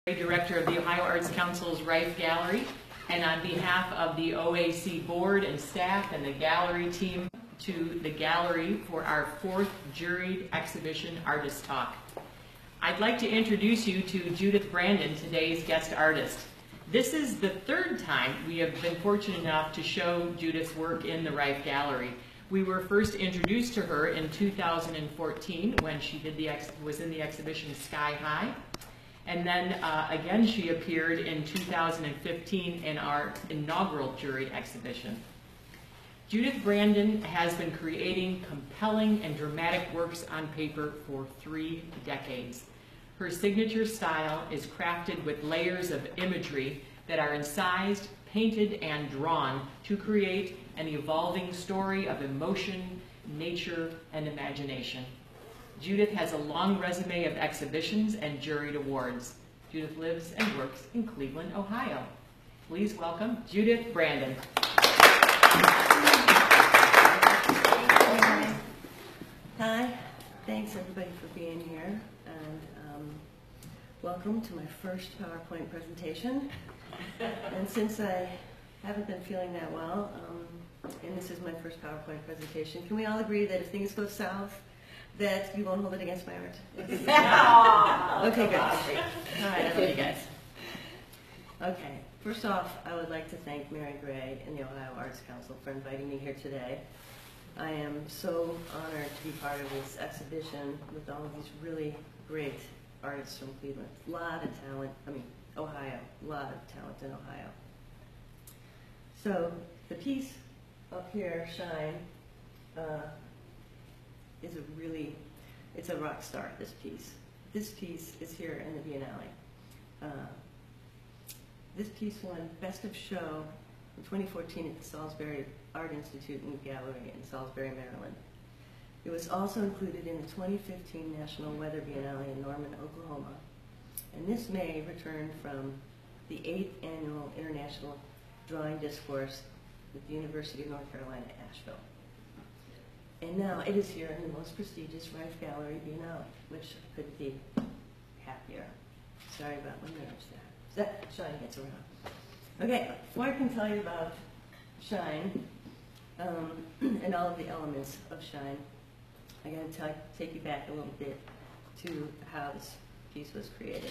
Director of the Ohio Arts Council's Rife Gallery, and on behalf of the OAC board and staff and the gallery team, to the gallery for our fourth juried exhibition Artist Talk. I'd like to introduce you to Judith Brandon, today's guest artist. This is the third time we have been fortunate enough to show Judith's work in the Rife Gallery. We were first introduced to her in 2014 when she was in the exhibition Sky High. And then again, she appeared in 2015 in our inaugural juried exhibition. Judith Brandon has been creating compelling and dramatic works on paper for 3 decades. Her signature style is crafted with layers of imagery that are incised, painted, and drawn to create an evolving story of emotion, nature, and imagination. Judith has a long resume of exhibitions and juried awards. Judith lives and works in Cleveland, Ohio. Please welcome Judith Brandon. Hi, thanks everybody for being here, and welcome to my first PowerPoint presentation. And since I haven't been feeling that well, and this is my first PowerPoint presentation, can we all agree that if things go south, that you won't hold it against my art? Okay, good. All right, I love you guys. Okay, first off, I would like to thank Mary Gray and the Ohio Arts Council for inviting me here today. I am so honored to be part of this exhibition with all of these really great artists from Cleveland. A lot of talent, Ohio, a lot of talent in Ohio. So the piece up here, Shine, it's a rock star, this piece. This piece is here in the Biennale. This piece won Best of Show in 2014 at the Salisbury Art Institute and Gallery in Salisbury, Maryland. It was also included in the 2015 National Weather Biennale in Norman, Oklahoma. And this May returned from the 8th Annual International Drawing Discourse with the University of North Carolina, Asheville. And now it is here in the most prestigious Rife Gallery Biennale, which could be happier. Sorry about my nerves there. That Shine gets around. Okay, before I can tell you about Shine and all of the elements of Shine, I got to take you back a little bit to how this piece was created.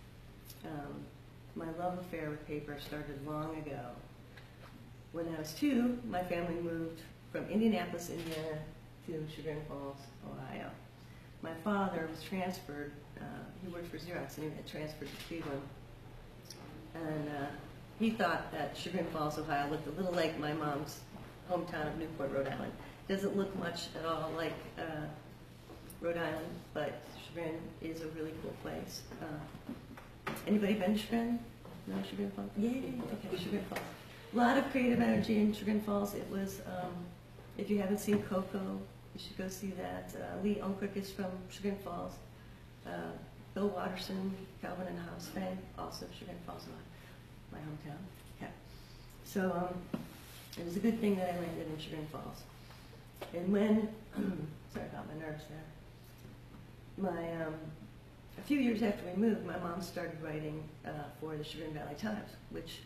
My love affair with paper started long ago. When I was 2, my family moved from Indianapolis, Indiana, to Chagrin Falls, Ohio. My father was transferred, he worked for Xerox, and he had transferred to Cleveland. And he thought that Chagrin Falls, Ohio looked a little like my mom's hometown of Newport, Rhode Island. Doesn't look much at all like Rhode Island, but Chagrin is a really cool place. Anybody been to Chagrin? No, Chagrin Falls? Yay! Okay, Chagrin Falls. A lot of creative energy in Chagrin Falls. It was, if you haven't seen Coco, you should go see that. Lee Unkrich is from Chagrin Falls. Bill Watterson, Calvin and Hobbes fame, also Chagrin Falls, my hometown. Yeah. So it was a good thing that I landed in Chagrin Falls. And when, sorry about my nerves there. A few years after we moved, my mom started writing for the Chagrin Valley Times, which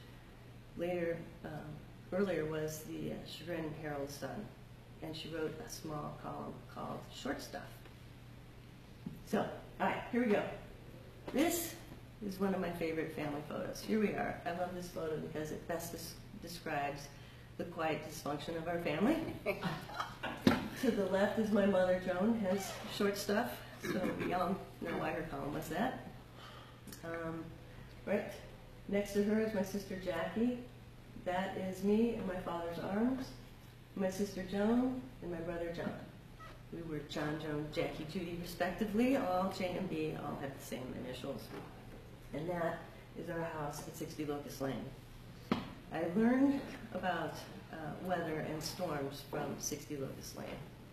earlier was the Chagrin Herald Sun. And she wrote a small column called Short Stuff. So, all right, here we go. This is one of my favorite family photos. Here we are. I love this photo because it best describes the quiet dysfunction of our family. To the left is my mother, Joan, has Short Stuff. So we all know why her column was that. Right next to her is my sister, Jackie. That is me in my father's arms. My sister Joan, and my brother John. We were John, Joan, Jackie, Judy, respectively. All J and B, all have the same initials. And that is our house at 60 Locust Lane. I learned about weather and storms from 60 Locust Lane.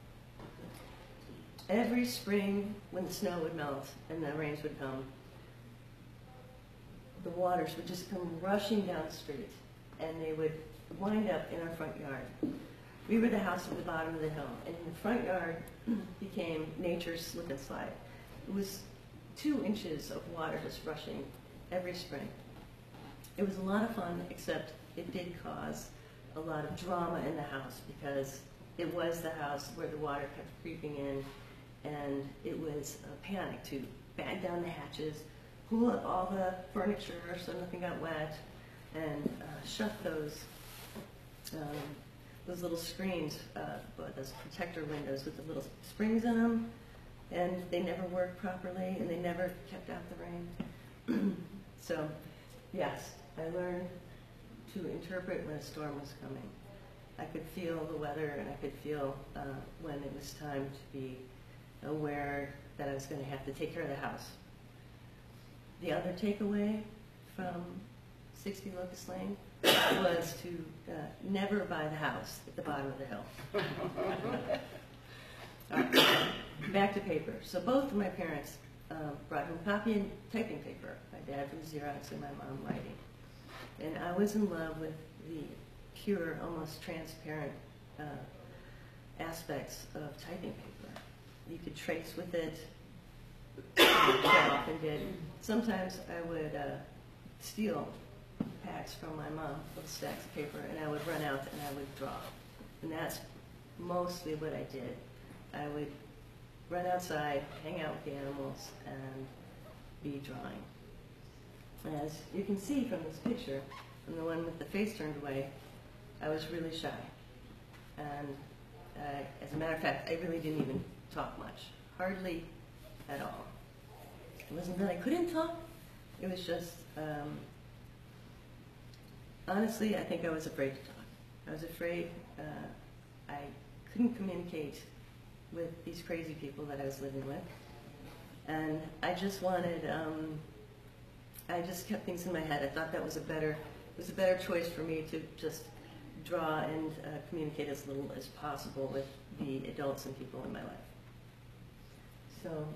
Every spring, when the snow would melt and the rains would come, the waters would just come rushing down the street, and they would wind up in our front yard. We were the house at the bottom of the hill, and the front yard became nature's slip and slide. It was 2 inches of water just rushing every spring. It was a lot of fun, except it did cause a lot of drama in the house because it was the house where the water kept creeping in, and it was a panic to bag down the hatches, pull up all the furniture so nothing got wet, and shut those little screens, those protector windows with the little springs in them, and they never worked properly, and they never kept out the rain. So, yes, I learned to interpret when a storm was coming. I could feel the weather, and I could feel when it was time to be aware that I was going to have to take care of the house. The other takeaway from 60 Locust Lane was to never buy the house at the bottom of the hill. All right, back to paper. So both of my parents brought home copy and typing paper. My dad from Xerox and my mom writing. And I was in love with the pure, almost transparent aspects of typing paper. You could trace with it, which I often did. Sometimes I would steal packs from my mom, little stacks of paper, and I would run out and I would draw. And that's mostly what I did. I would run outside, hang out with the animals, and be drawing. As you can see from this picture, from the one with the face turned away, I was really shy. And as a matter of fact, I really didn't even talk much, hardly at all. It wasn't that I couldn't talk, it was just, honestly, I think I was afraid to talk. I was afraid I couldn't communicate with these crazy people that I was living with. And I just wanted, I just kept things in my head. I thought that was it was a better choice for me to just draw and communicate as little as possible with the adults and people in my life. So,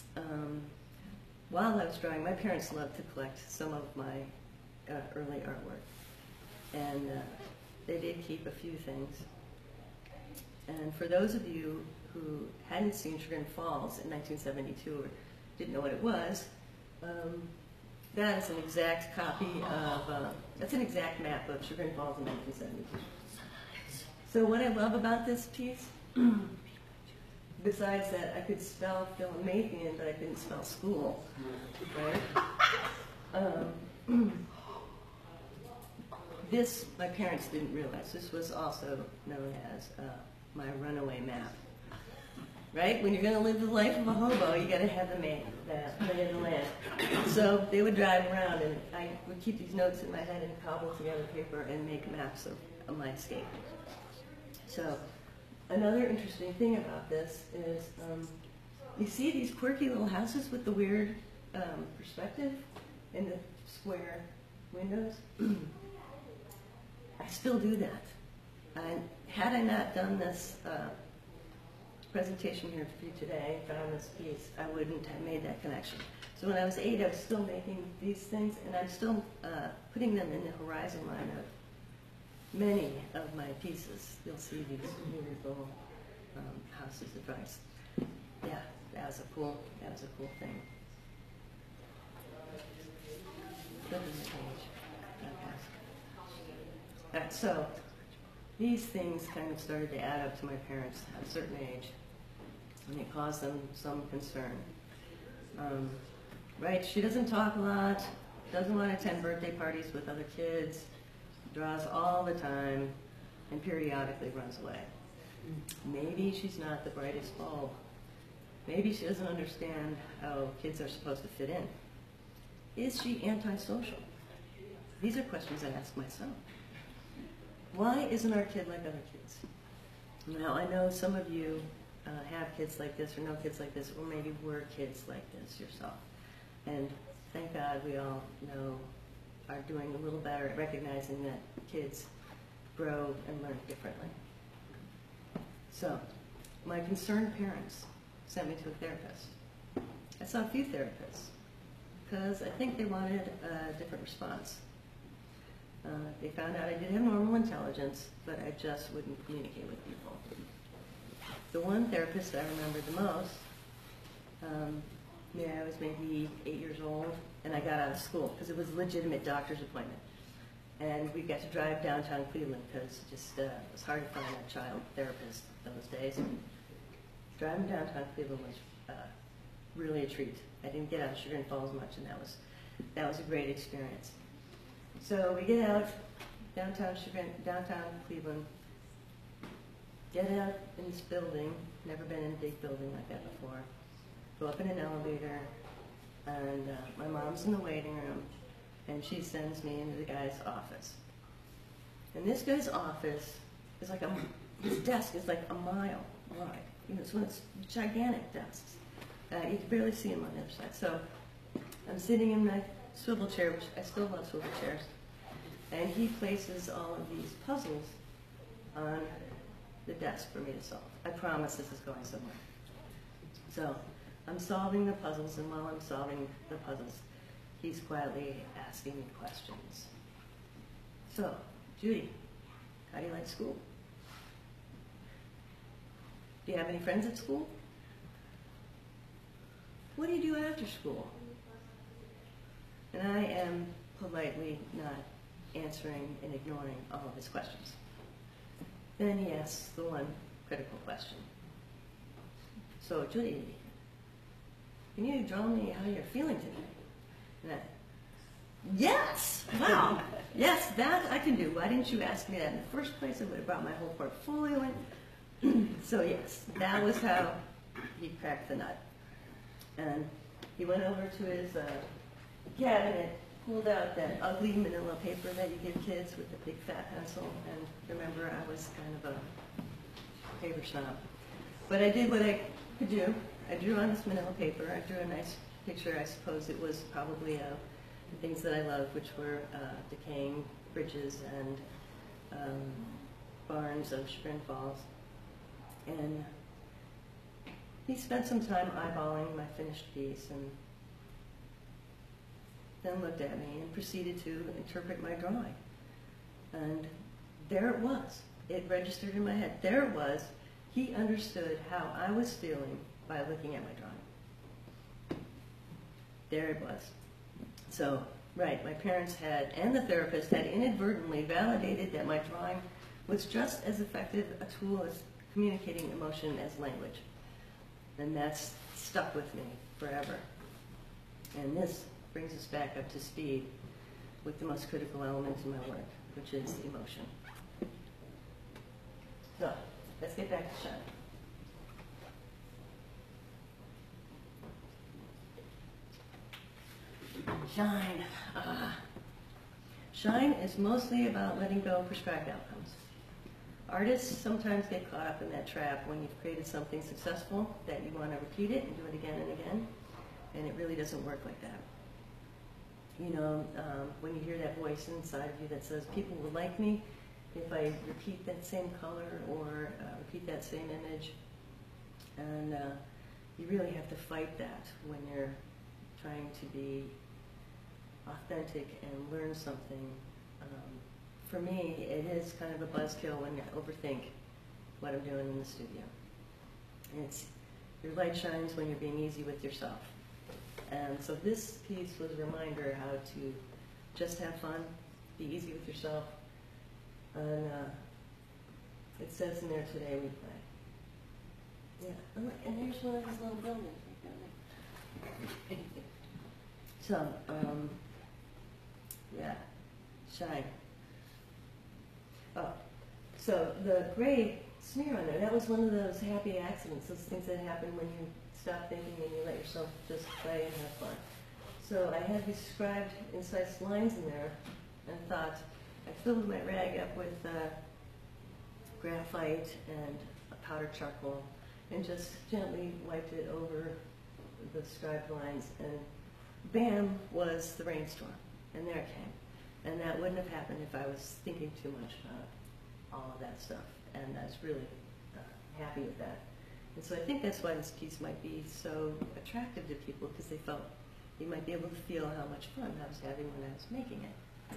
while I was drawing, my parents loved to collect some of my early artwork. And they did keep a few things. And for those of you who hadn't seen Chagrin Falls in 1972 or didn't know what it was, that is an exact copy of, that's an exact map of Chagrin Falls in 1972. So what I love about this piece, besides that I could spell Philomathian, but I couldn't spell school, right? This, my parents didn't realize, this was also known as my runaway map. Right? When you're going to live the life of a hobo, you got to have the lay of the land. So they would drive around, and I would keep these notes in my head and cobble together paper and make maps of my escape. So another interesting thing about this is you see these quirky little houses with the weird perspective in the square windows? I still do that. And had I not done this presentation here for you today, found this piece, I wouldn't have made that connection. So when I was 8, I was still making these things, and I'm still putting them in the horizon line of many of my pieces. You'll see these weird little houses of rice. Yeah, that was a cool thing. Flipping the page. Okay. Right, so these things kind of started to add up to my parents at a certain age, and it caused them some concern. Right, she doesn't talk a lot, doesn't want to attend birthday parties with other kids, draws all the time, and periodically runs away. Maybe she's not the brightest bulb. Maybe she doesn't understand how kids are supposed to fit in. Is she antisocial? These are questions I ask myself. Why isn't our kid like other kids? Now, I know some of you have kids like this or know kids like this, or maybe were kids like this yourself. And thank God we all are doing a little better at recognizing that kids grow and learn differently. So, my concerned parents sent me to a therapist. I saw a few therapists because I think they wanted a different response. They found out I did have normal intelligence, but I just wouldn't communicate with people. The one therapist I remember the most, I was maybe 8 years old, and I got out of school because it was a legitimate doctor's appointment. And we got to drive downtown Cleveland because it was hard to find a child therapist those days. Driving downtown Cleveland was really a treat. I didn't get out of Sugar and Falls much, and that was a great experience. So we get out downtown Cleveland, get out in this building, never been in a big building like that before, go up in an elevator, and my mom's in the waiting room, and she sends me into the guy's office. And this guy's office is like his desk is like a mile wide. You know, it's one of those gigantic desks. You can barely see him on the other side. So I'm sitting in my swivel chair, which I still love swivel chairs, and he places all of these puzzles on the desk for me to solve. I promise this is going somewhere. So I'm solving the puzzles, and while I'm solving the puzzles, he's quietly asking me questions. So, Judy, how do you like school? Do you have any friends at school? What do you do after school? And I am politely not answering and ignoring all of his questions. Then he asks the one critical question. So, Judy, can you draw me how you're feeling today? And I, yes! Wow! Yes, that I can do. Why didn't you ask me that in the first place? I would have brought my whole portfolio in. So yes, that was how he cracked the nut. And he went over to his cabinet, pulled out that ugly manila paper that you give kids with the big fat pencil. And remember, I was kind of a paper snob. But I did what I could do. I drew on this manila paper. I drew a nice picture. I suppose it was probably the things that I loved, which were decaying bridges and barns of Chagrin Falls. And he spent some time eyeballing my finished piece and then looked at me and proceeded to interpret my drawing. And there it was. It registered in my head. There it was. He understood how I was feeling by looking at my drawing. There it was. So, right, my parents had, and the therapist had inadvertently validated that my drawing was just as effective a tool as communicating emotion as language. And that's stuck with me forever. And this brings us back up to speed with the most critical element in my work, which is emotion. So, let's get back to Shine. Shine. Shine is mostly about letting go of prescribed outcomes. Artists sometimes get caught up in that trap when you've created something successful that you want to repeat it and do it again and again, and it really doesn't work like that. You know, when you hear that voice inside of you that says, people will like me if I repeat that same color or repeat that same image, and you really have to fight that when you're trying to be authentic and learn something. For me, it is kind of a buzzkill when you overthink what I'm doing in the studio. And it's, your light shines when you're being easy with yourself. And so this piece was a reminder how to just have fun, be easy with yourself. And it says in there, today we play. Yeah, oh, and there's one of these little buildings right down there. So, yeah, shine. Oh, so the gray smear on there, that was one of those happy accidents, those things that happen when you stop thinking and you let yourself just play and have fun. So I had these scribed incised lines in there and thought, I filled my rag up with graphite and a powdered charcoal and just gently wiped it over the scribed lines, and bam, was the rainstorm. And there it came. And that wouldn't have happened if I was thinking too much about all of that stuff. And I was really happy with that. And so I think that's why this piece might be so attractive to people, because they felt you might be able to feel how much fun I was having when I was making it.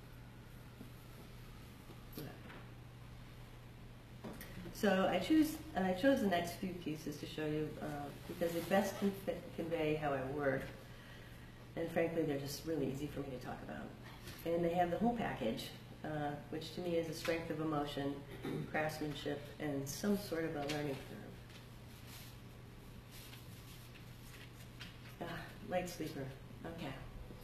So I chose the next few pieces to show you because they best convey how I work. And frankly, they're just really easy for me to talk about. And they have the whole package, which to me is a strength of emotion, craftsmanship, and some sort of a learning curve. Light sleeper. Okay.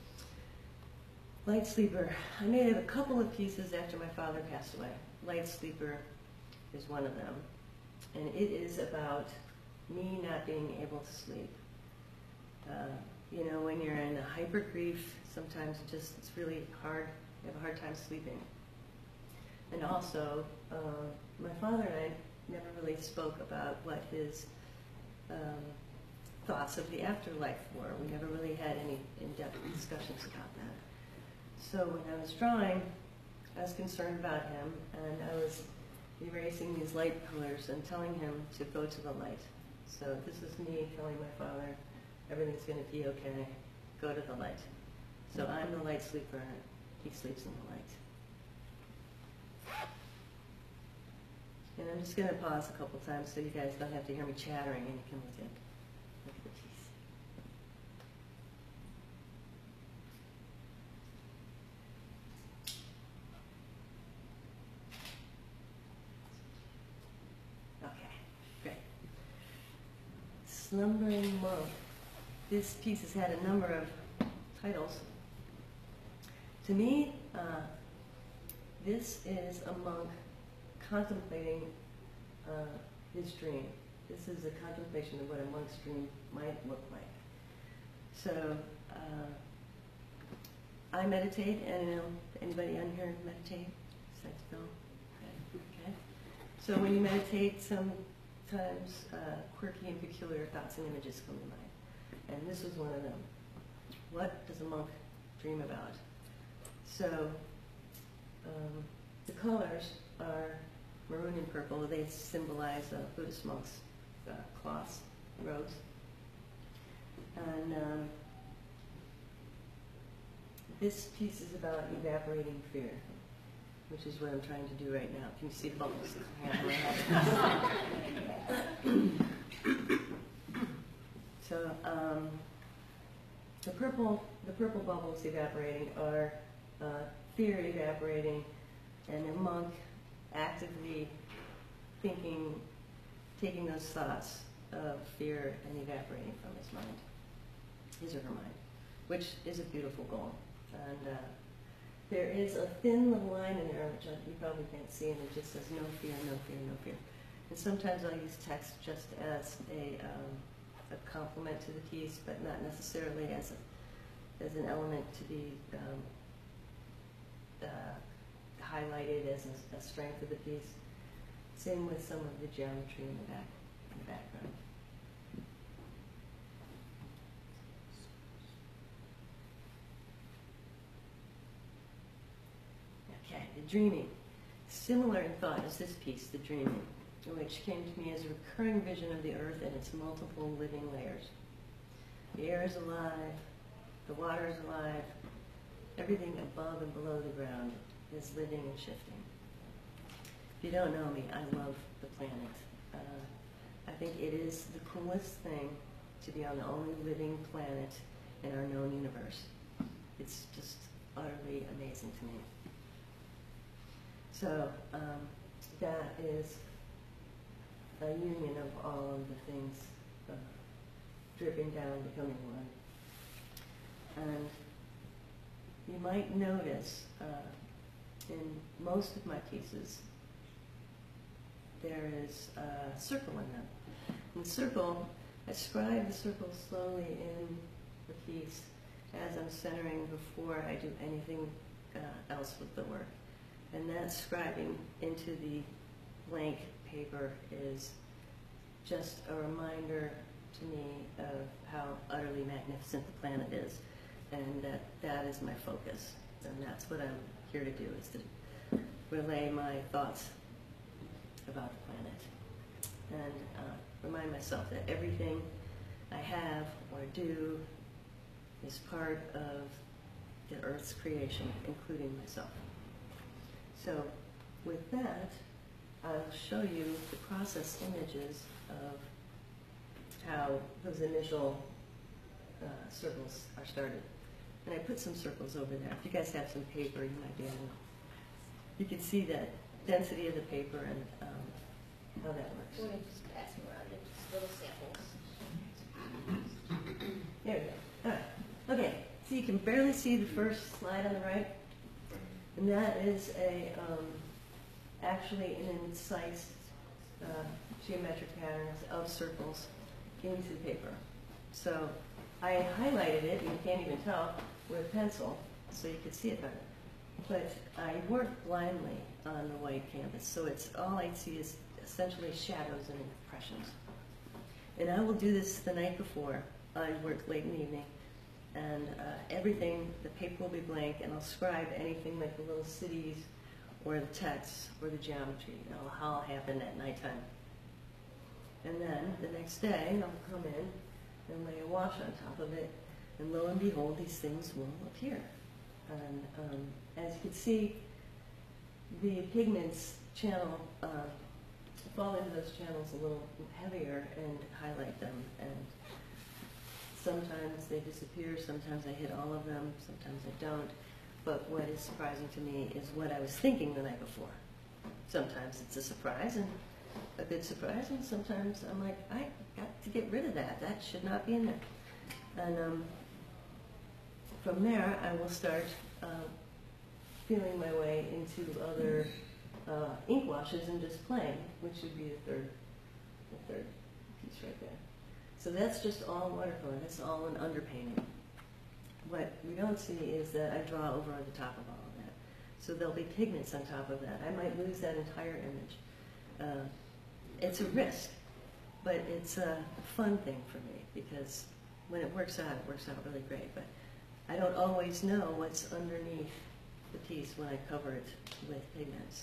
Light sleeper. I made a couple of pieces after my father passed away. Light sleeper is one of them. And it is about me not being able to sleep. You know, when you're in a hyper grief, sometimes it's really hard. You have a hard time sleeping. And also, my father and I never really spoke about what his thoughts of the afterlife were. We never really had any in-depth discussions about that. So when I was drawing, I was concerned about him, and I was erasing these light colors and telling him to go to the light. So this is me telling my father, everything's going to be okay, go to the light. So I'm the light sleeper, he sleeps in the light. And I'm just going to pause a couple times so you guys don't have to hear me chattering, and you can look at the piece. Okay, great. Slumbering Monk. This piece has had a number of titles. To me, this is a monk contemplating his dream. This is a contemplation of what a monk's dream might look like. So I meditate, and anybody on here meditate besides Bill? Okay. So when you meditate, sometimes quirky and peculiar thoughts and images come to mind. And this was one of them. What does a monk dream about? So the colors are maroon and purple. They symbolize Buddhist monks' cloths, robes. And this piece is about evaporating fear, which is what I'm trying to do right now. Can you see the bubbles? So the purple bubbles evaporating are fear evaporating, and a monk actively thinking, taking those thoughts of fear and evaporating from his mind, his or her mind, which is a beautiful goal. And there is a thin little line in there, which you probably can't see, and it just says no fear, no fear, no fear. And sometimes I'll use text just as a complement to the piece, but not necessarily as an element to be highlighted as a strength of the piece. Same with some of the geometry in the background. Okay, the dreaming. Similar in thought is this piece, the dreaming, which came to me as a recurring vision of the earth and its multiple living layers. The air is alive, the water is alive, everything above and below the ground is living and shifting. If you don't know me, I love the planet. I think it is the coolest thing to be on the only living planet in our known universe. It's just utterly amazing to me. So that is a union of all of the things dripping down, becoming one. And you might notice in most of my pieces, there is a circle in them. And the circle, I scribe the circle slowly in the piece as I'm centering before I do anything else with the work. And that scribing into the blank paper is just a reminder to me of how utterly magnificent the planet is, and that is my focus. And that's what I'm here to do, is to relay my thoughts about the planet and remind myself that everything I have or do is part of the Earth's creation, including myself. So with that, I'll show you the process images of how those initial circles are started. And I put some circles over there. If you guys have some paper, you might be able to, you can see that density of the paper and how that We're works. going to just pass them around in just little samples. There we go. All right. Okay, so you can barely see the first slide on the right. And that is actually an incised geometric patterns of circles into the paper. So I highlighted it, you can't even tell, with a pencil, so you could see it better. But I worked blindly on the white canvas, so it's all I see is essentially shadows and impressions. And I will do this the night before. I work late in the evening, and everything, the paper will be blank, and I'll scribe anything like the little cities or the text or the geometry. That'll all happen at nighttime. And then the next day, I'll come in and lay a wash on top of it, and lo and behold, these things will appear. And as you can see, the pigments channel fall into those channels a little heavier and highlight them. And sometimes they disappear, sometimes I hit all of them, sometimes I don't. But what is surprising to me is what I was thinking the night before. Sometimes it's a surprise, and a good surprise, and sometimes I'm like, I got to get rid of that. That should not be in there. And from there, I will start feeling my way into other ink washes and displaying, which would be the third piece right there. So that's just all watercolor. That's all an underpainting. What we don't see is that I draw over on the top of all of that. So there'll be pigments on top of that. I might lose that entire image. It's a risk, but it's a fun thing for me because when it works out really great. But I don't always know what's underneath the piece when I cover it with pigments.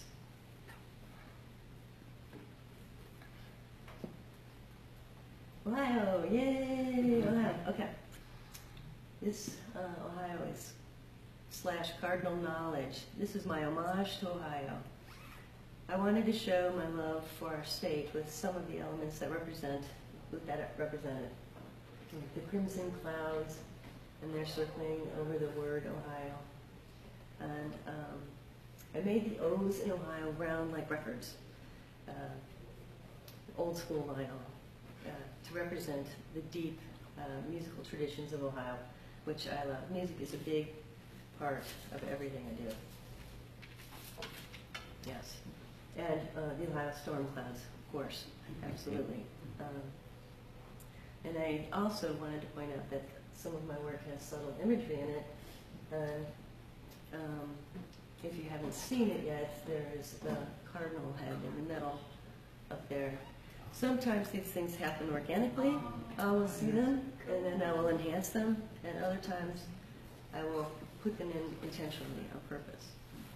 Ohio, yay, Ohio, okay. This Ohio is / Cardinal Knowledge. This is my homage to Ohio. I wanted to show my love for our state with some of the elements that represent it. The crimson clouds, and they're circling over the word Ohio. And I made the O's in Ohio round like records, old school vinyl, to represent the deep musical traditions of Ohio, which I love. Music is a big part of everything I do. Yes. And the Ohio storm clouds, of course, absolutely. And I also wanted to point out that some of my work has subtle imagery in it. If you haven't seen it yet, there is the cardinal head in the middle up there. Sometimes these things happen organically. I will see them, and then I will enhance them, and other times I will put them in intentionally on purpose.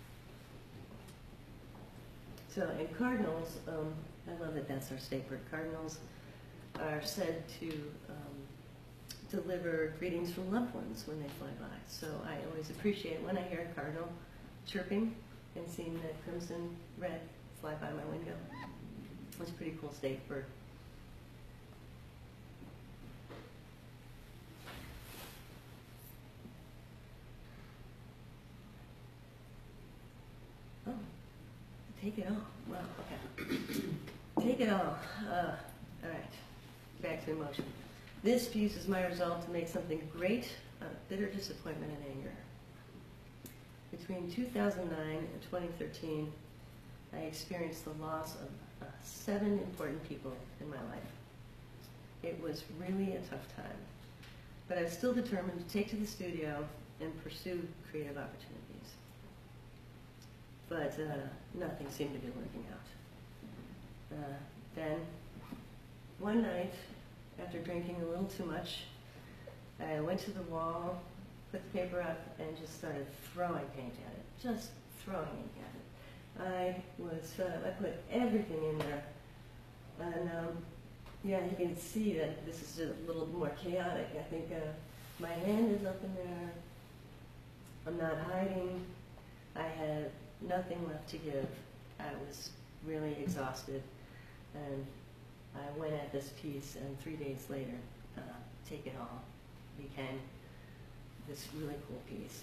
So in cardinals, I love that that's our state bird. Cardinals are said to deliver greetings from loved ones when they fly by. So I always appreciate when I hear a cardinal chirping and seeing that crimson red fly by my window. It's a pretty cool state bird. Oh, take it all. Wow, okay. Take it all. All right, back to emotion. This piece is my resolve to make something great out of bitter disappointment and anger. Between 2009 and 2013, I experienced the loss of 7 important people in my life. It was really a tough time, but I was still determined to take to the studio and pursue creative opportunities. But nothing seemed to be working out. Then, one night, after drinking a little too much, I went to the wall, put the paper up, and just started throwing paint at it. Just throwing ink at it. I was fed up. I put everything in there. And yeah, you can see that this is a little more chaotic. I think my hand is up in there. I'm not hiding. I had nothing left to give. I was really exhausted. And I went at this piece, and 3 days later, Take It All became this really cool piece.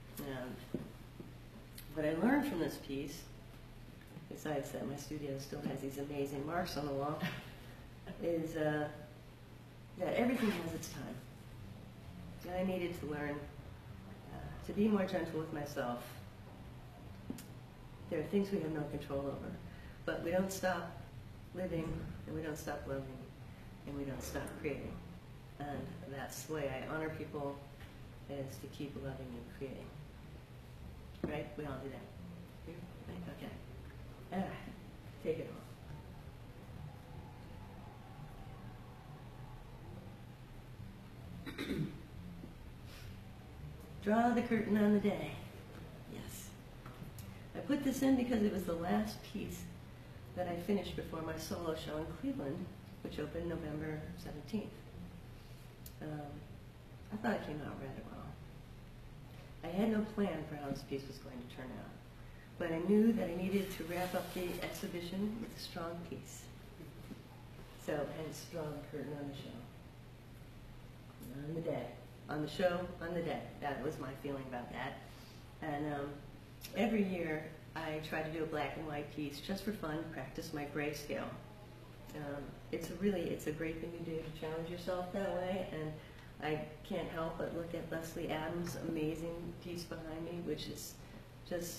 What I learned from this piece, besides that my studio still has these amazing marks on the wall, is that everything has its time. And I needed to learn to be more gentle with myself. There are things we have no control over, but we don't stop living, and we don't stop loving, and we don't stop creating. And that's the way I honor people, is to keep loving and creating. Right? We all do that. Right? Okay. Take it off. Draw the curtain on the day. Yes. I put this in because it was the last piece that I finished before my solo show in Cleveland, which opened November 17th. I thought it came out rather well. I had no plan for how this piece was going to turn out, but I knew that I needed to wrap up the exhibition with a strong piece. So, hence, draw the curtain on the show. On the day. On the show, on the day. That was my feeling about that. And every year, I try to do a black and white piece just for fun, practice my grayscale. It's a great thing to do to challenge yourself that way, and I can't help but look at Leslie Adams' amazing piece behind me, which is just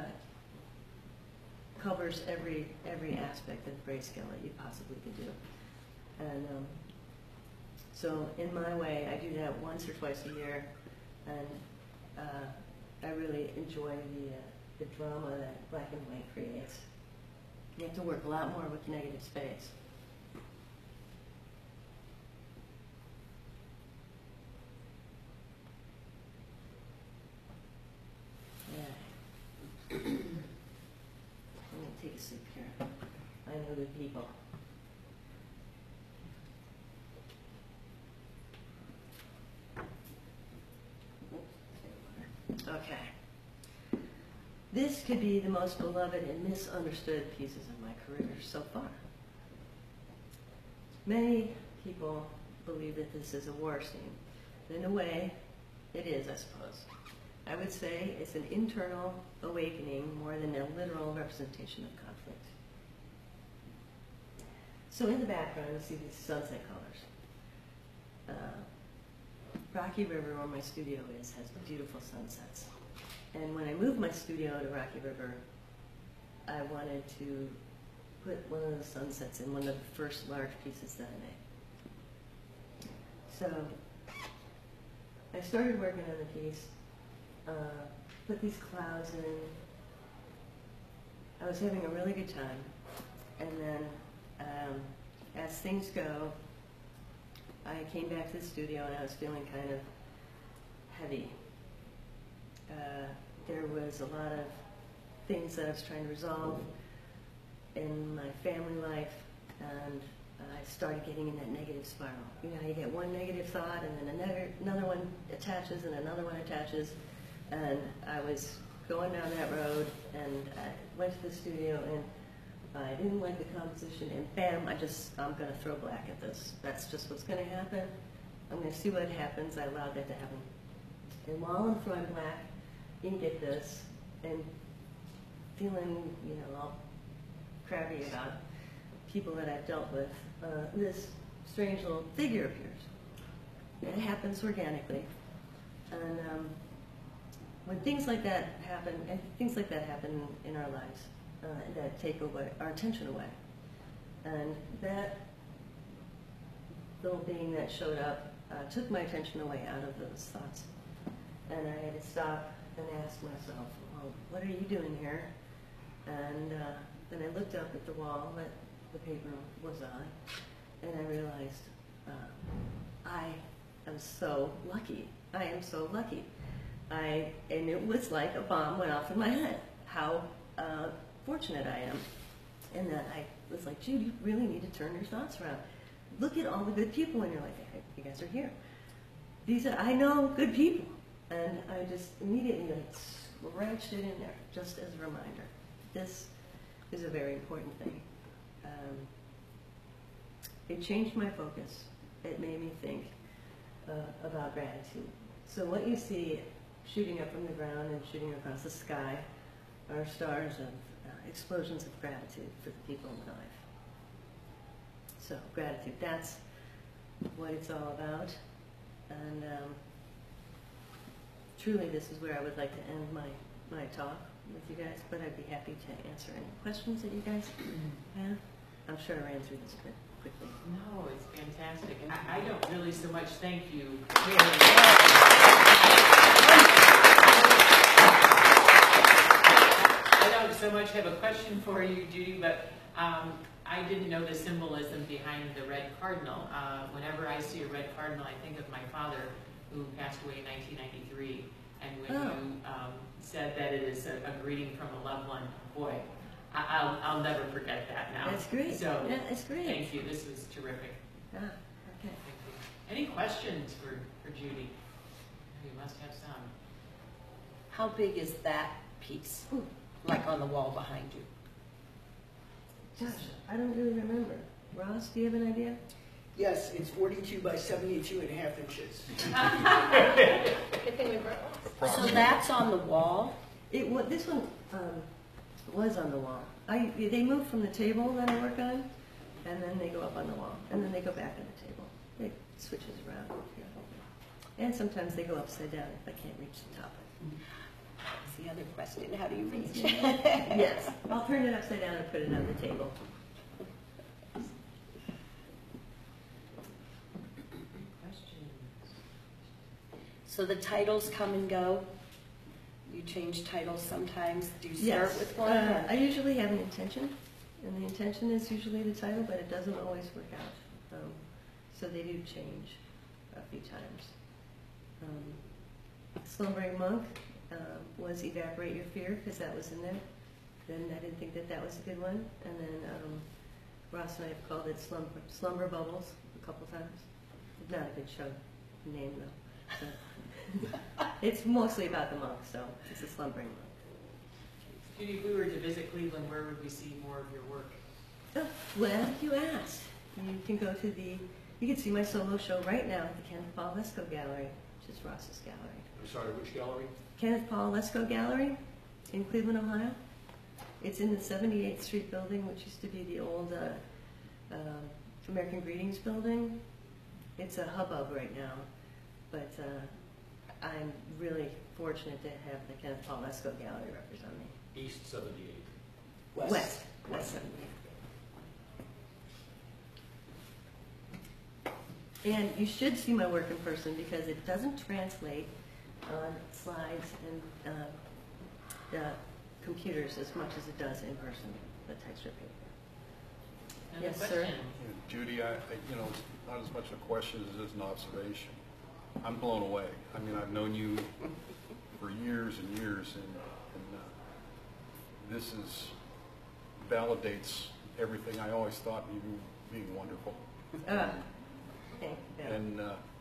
covers every aspect of grayscale that you possibly could do. And so in my way, I do that once or twice a year, and I really enjoy the drama that black and white creates. You have to work a lot more with negative space. I'm going to take a sip here. I know the people. Okay. This could be the most beloved and misunderstood pieces of my career so far. Many people believe that this is a war scene. In a way, it is, I suppose. I would say it's an internal awakening more than a literal representation of conflict. So in the background, you see these sunset colors. Rocky River, where my studio is, has beautiful sunsets. And when I moved my studio to Rocky River, I wanted to put one of the sunsets in one of the first large pieces that I made. So I started working on the piece, put these clouds in. I was having a really good time. And then as things go, I came back to the studio and I was feeling kind of heavy. There was a lot of things that I was trying to resolve in my family life, and I started getting in that negative spiral. You know how you get one negative thought and then another one attaches and another one attaches, and I was going down that road, and I went to the studio and I didn't like the composition, and bam, I'm going to throw black at this. That's just what's going to happen. I'm going to see what happens. I allowed that to happen. And while I'm throwing black, you can get this, and feeling, all crabby about people that I've dealt with, this strange little figure appears. It happens organically. And when things like that happen, and things like that happen in our lives, that take away our attention away. And that little being that showed up took my attention away out of those thoughts. And I had to stop and ask myself, well, what are you doing here? And then I looked up at the wall that the paper was on, and I realized I am so lucky. I am so lucky. And it was like a bomb went off in my head. How fortunate I am. And that I was like, Jude, you really need to turn your thoughts around. Look at all the good people in your life. Hey, you guys are here. I know good people. And I just immediately scratched it in there, just as a reminder. This is a very important thing. It changed my focus. It made me think about gratitude. So what you see shooting up from the ground and shooting across the sky are stars of explosions of gratitude for the people in my life. So gratitude, that's what it's all about. And truly this is where I would like to end my talk with you guys, but I'd be happy to answer any questions that you guys have. I'm sure I ran through this quickly. No, it's fantastic. And I don't really so much thank you. I don't so much have a question for you, Judy, but I didn't know the symbolism behind the red cardinal. Whenever I see a red cardinal, I think of my father, who passed away in 1993. And when you said that it is a greeting from a loved one, boy, I'll never forget that now. That's great. So, yeah, that's great. thank you. This was terrific. Ah, okay. Thank you. Any questions for Judy? You must have some. How big is that piece, Ooh, like on the wall behind you? gosh, I don't really remember. Ross, do you have an idea? Yes, it's 42 by 72.5 inches. Good thing we brought So that's on the wall? This one was on the wall. They move from the table that I work on, and then they go up on the wall, and then they go back on the table. It switches around. Yeah. And sometimes they go upside down if I can't reach the top. That's the other question. How do you reach? Yes, I'll turn it upside down and put it on the table. So the titles come and go? You change titles sometimes? Do you start Yes, with one? I usually have an intention, and the intention is usually the title, but it doesn't always work out. So they do change a few times. Slumbering Monk was Evaporate Your Fear, because that was in there. Then I didn't think that was a good one. And then Ross and I have called it Slumber Bubbles a couple times. Not a good show name, though. So. It's mostly about the monk, so it's a slumbering monk. Judy, if we were to visit Cleveland, where would we see more of your work? Oh, well, you asked. You can go to you can see my solo show right now at the Kenneth Paul Lesko Gallery, which is Ross's gallery. I'm sorry, which gallery? Kenneth Paul Lesko Gallery in Cleveland, Ohio. It's in the 78th Street building, which used to be the old American Greetings building. It's a hubbub right now, but I'm really fortunate to have the Kenneth Paul Lesko Gallery represent me. East 78. West 78. And you should see my work in person because it doesn't translate on slides and computers as much as it does in person, the texture paper. Another Yes, sir. question? Judy, it's not as much a question as it is an observation. I'm blown away. I mean, I've known you for years and years, and this validates everything I always thought you being wonderful. Thank you. And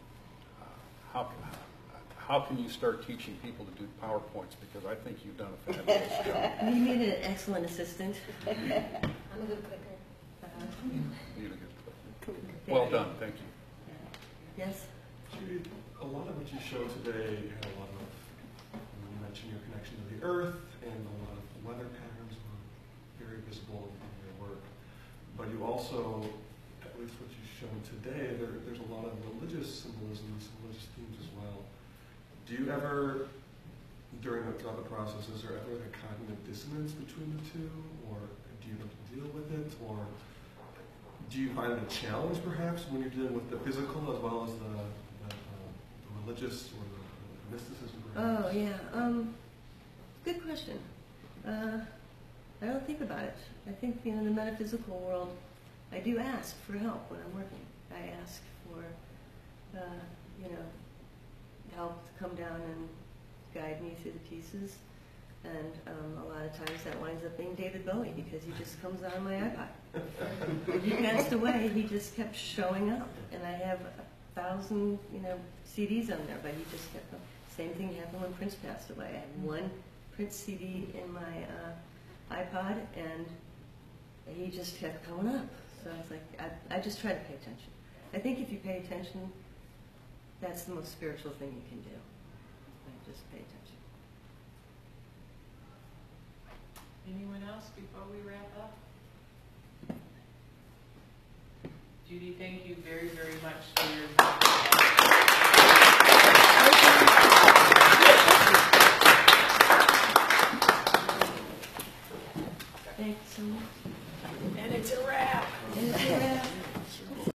how can you start teaching people to do PowerPoints? Because I think you've done a fabulous job. You need an excellent assistant. I'm a good clicker. You did a good job. Well done. Thank you. Yes? Judy, a lot of what you showed today had a lot of, you mentioned your connection to the earth, and a lot of weather patterns were very visible in your work. But you also, at least what you've shown today, there's a lot of religious symbolism, religious themes as well. Do you ever, throughout the process, is there ever a cognitive dissonance between the two, or do you have to deal with it, or do you find it a challenge perhaps when you're dealing with the physical as well as the religious or the mysticism? Perhaps? Oh, yeah. Good question. I don't think about it. I think, in the metaphysical world, I do ask for help when I'm working. I ask for, help to come down and guide me through the pieces. And a lot of times that winds up being David Bowie because he just comes on my iPod. When he passed away, he just kept showing up. And I have 1,000, CDs on there, but he just kept going. Same thing happened when Prince passed away. I had one Prince CD in my iPod, and he just kept coming up. So I was like, I just try to pay attention. I think if you pay attention, that's the most spiritual thing you can do. just pay attention. Anyone else before we wrap up? Judy, thank you very, very much for your Thanks so much. And it's a wrap. And it's a wrap.